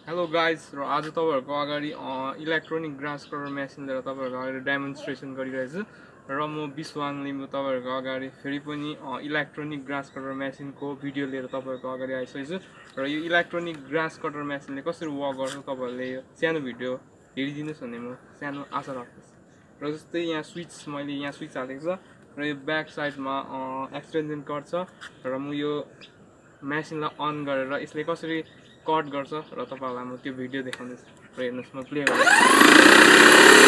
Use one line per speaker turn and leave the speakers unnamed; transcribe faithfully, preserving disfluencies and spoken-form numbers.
Hello guys, र आज तपाईहरुको अगाडि इलेक्ट्रोनिक ग्रास कटर मेसिन लिएर तपाईहरुको अगाडि डेमोन्स्ट्रेसन गरिरहेछु र म बिसु हाङ लिम्बू तपाईहरुको अगाडि फेरि पनि इलेक्ट्रोनिक ग्रास कटर मेसिनको भिडियो लिएर तपाईहरुको अगाडि आइसकेछु र यो इलेक्ट्रोनिक ग्रास कटर मेसिनले कसरी वर्क गर्छ तपाईहरुले यो सानो भिडियो हेरिदिनुस् भन्ने म सानो आशा राख्छु र जस्तै यहाँ स्विच मैले यहाँ स्विच हालेको छ र यो ब्याक साइडमा एक्सटेन्सन कट छ र म यो मेसिनलाई अन गरेर यसले कसरी कट गर्छ र तपाईहरुलाई म त्यो भिडियो देखाउँदैछु र हेर्नुस् म प्ले गर्छु